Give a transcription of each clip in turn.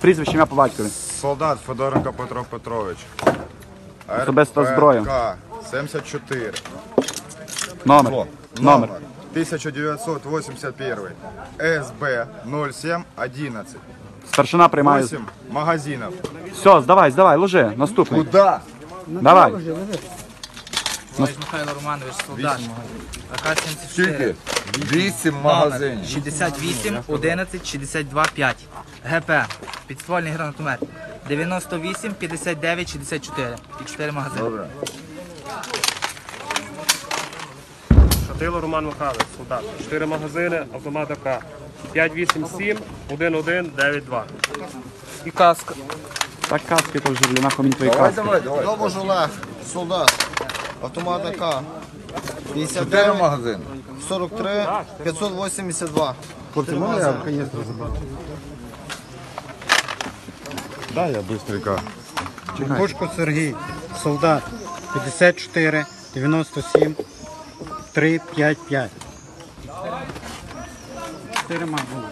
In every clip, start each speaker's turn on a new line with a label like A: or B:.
A: Прізвище, ім'я по батькові.
B: Солдат Федоренко Петро Петрович.
A: Особиста зброя.
B: РПК 74.
A: Номер.
B: 1981. СБ 0711.
A: Старшина приймає.
B: 8 магазинов.
A: Все, здавай, ложи. Наступний.
B: Куда?
A: Давай.
C: Михайло Романович, солдат. АК-74.
B: Скільки? 8
C: Номер
B: магазинів.
C: 68 11 62 5. ГП. Підствольний гранатомет. 98 59 64. І 4 магазини.
B: Добре.
D: Шатило Роман Михайлович, солдат. 4 магазини, автомат АК. 587 1192.
C: І каска.
A: Так каски то вже, нахуй мені твої
B: Давай.
A: каски.
E: Довбуш Олег, солдат, автомат АК,
B: 4
E: 59,
B: магазини.
E: 43, 582.
A: Хлопці, можна я каністру забрати?
B: Да, я быстренько.
F: Бушко Сергій, солдат, 54, 97, 355. 4 магазини.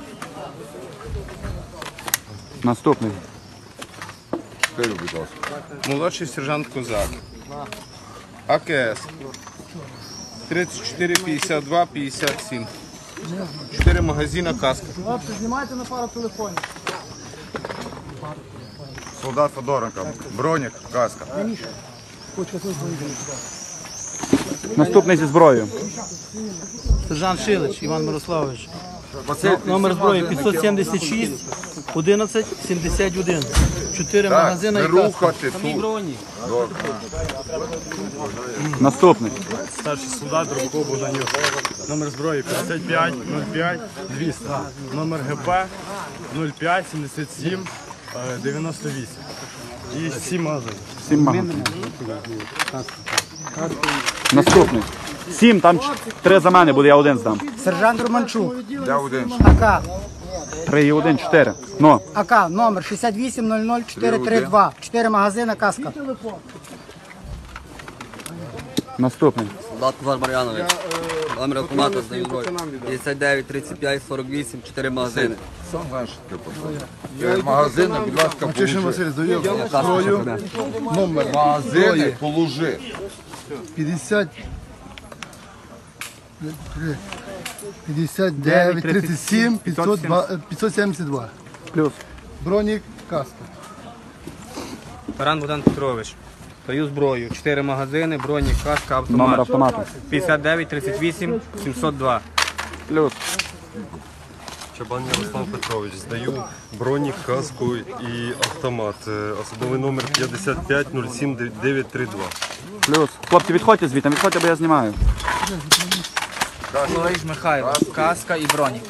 A: Наступний.
B: Скажи, будь ласка.
G: Молодший сержант Козак. АКС. 34, 52, 57. 4 магазина, каска.
B: Солдат Федоренко. Бронік, каска.
A: Наступний зі зброєю.
H: Сержант Шилич Іван Мирославович. Номер зброї 576 11 71. 4 магазини і каска.
B: Рухати тут. Добре.
A: Наступний.
D: Старший солдат Дробков Богдан Йосипович. Номер зброї 55 05 200. Номер ГП 05 77 98. І 7 магазинів.
A: 7 магазинів. Наступний. 7, там 3 за мене буде, я один здам.
F: Сержант Романчук,
B: Я один.
F: АК,
A: 3 і 1, 4. Ну,
F: АК, номер 68 00 432. 4 магазини, каска.
A: наступний.
I: Солдат Козар Мар'янович. Номер автомата здаю зброю. 59, 35, 48, 4 магазини.
B: Сам знаєш, що таке потрібно. Магазини, будь ласка, положи.
E: Номер
B: Магазини, положи.
E: 50, 59, 37, 572.
A: Плюс.
E: Бронік, каска.
D: Таран Богдан Петрович. Даю зброю. 4 магазини, бронік, каска, автомат.
A: Номер автомату.
D: 59 38 702.
A: Плюс.
J: Чабан Ярослав Петрович. Здаю бронік, каску і автомат. Особовий номер 55 07 932.
A: Плюс. Хлопці, відходьте звідти, відходьте, бо я знімаю.
C: Лорич Михайло. Каска і бронік.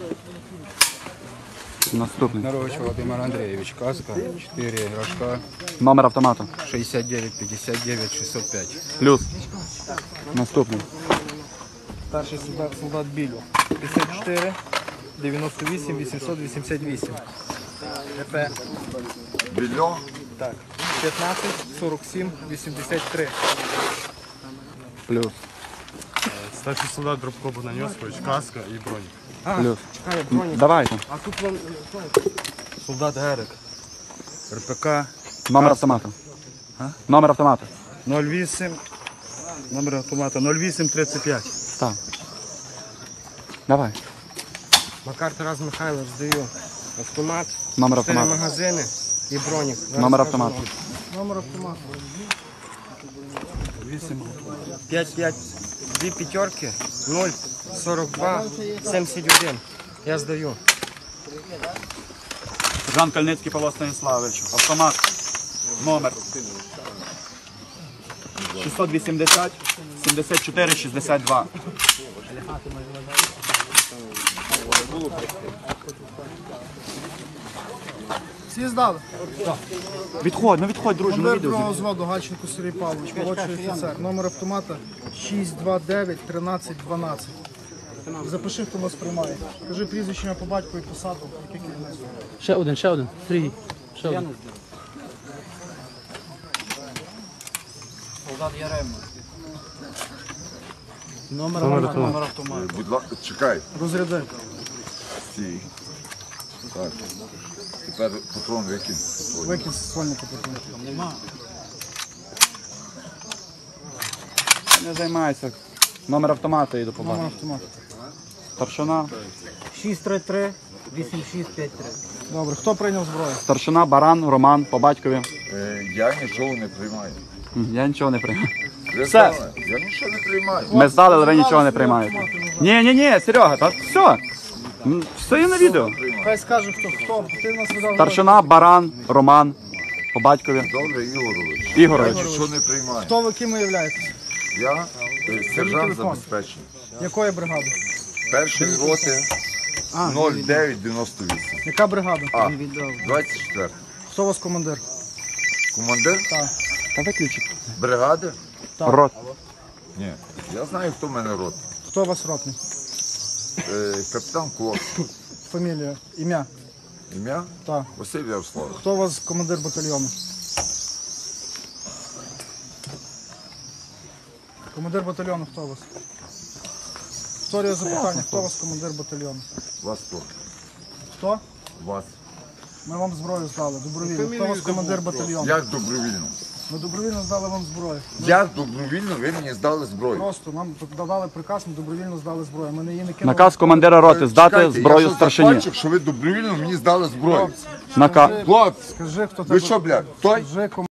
A: Наступний.
G: Нарович Володимир Андрійович. Каска, 4 рожка,
A: Номер автомату.
G: 69, 59, 605.
A: Плюс. Наступний.
D: Старший солдат Білю. 54 98 888. ГП.
B: Більо.
D: Так. 15 47 83.
A: Плюс.
D: Старший солдат Дробко Богдан Йосипович. Каска і бронік.
A: Плюс. Давайте.
D: Солдат Герик. РПК
A: Номер автомату. Номер автомату.
D: 08. Номер автомата 08 35.
A: Став. Давай.
D: Макар Тарас Михайлович здаю. Автомат.
A: Номер
D: 4
A: автомату.
D: магазини і бронік.
A: Номер автомату.
E: Номер автомату.
D: 5 5 2 п'ятерки 0 42 71. Я здаю.
A: Жан Кальницький Павло Станіславович. Автомат. Номер 680 74 62.
E: Всі здали?
A: Відходь, друже, на
E: Командир
A: відео.
E: другого взводу Гальченко Сергій Павлович, молодший офіцер. Номер автомата 629 13 12. Запиши, хто вас приймає. Кажи прізвище по батьку і посаду, яке керівництво.
H: Ще один. Сергій. Ще один.
C: Солдат Ярема.
E: Номер автомату.
B: Будь ласка, чекай.
E: Розряди.
B: Стій. Так. Тепер патрон викинь.
E: Викинь з ствольника потім.
A: Не займайся. Номер автомата йду побачити.
E: Номер автомату.
A: Старшина.
F: 633 8653.
E: Добре, хто прийняв зброю?
A: Старшина, Баран, Роман, по батькові.
B: Я нічого не приймаю.
A: Я нічого не приймаю.
B: Ви
A: Все.
B: знали? Я нічого не приймаю.
A: Ми здали, але ви нічого не приймаєте. Ні, Серега, та все. Все є на відео.
E: Хай скаже, хто. Ти нас видав.
A: Старшина, Баран, Роман, по батькові.
B: Добре, Ігорович.
A: Ігорович.
B: Я нічого не приймаю.
E: Хто ви ким ви являєтесь?
B: Я сержант забезпечення.
E: Якої бригади?
B: Першої роти 0998.
E: Яка бригада?
B: А, 24.
E: Хто у вас командир?
B: Командир
E: Так.
A: Та виключи.
B: бригади?
A: Рот.
B: Ні. Я знаю, хто в мене рот.
E: Хто у вас ротний?
B: Капітан Клос.
E: Фамілія, ім'я?
B: Ім'я?
E: Так.
B: Василь Ярославович.
E: Хто у вас командир батальйону? Командир батальйону хто у вас? Історія запитання, хто у вас командир батальйону?
B: Вас хто?
E: Хто?
B: Вас.
E: Ми вам зброю здали, добровільно. Хто у вас командир батальйону?
B: Як добровільно?
E: Ми добровільно здали вам зброю.
B: Як добровільно ви мені здали зброю?
E: Просто нам давали приказ, ми добровільно здали зброю. Ми її не кинули.
A: Наказ командира роти здати
B: Чекайте,
A: зброю
B: я що,
A: старшині.
B: захватчик, що ви добровільно мені здали зброю?
A: Наказ.
B: Хлопці,
E: Скажи, хто
B: ви
E: тебе...
B: що, блядь, той?
E: Скажи,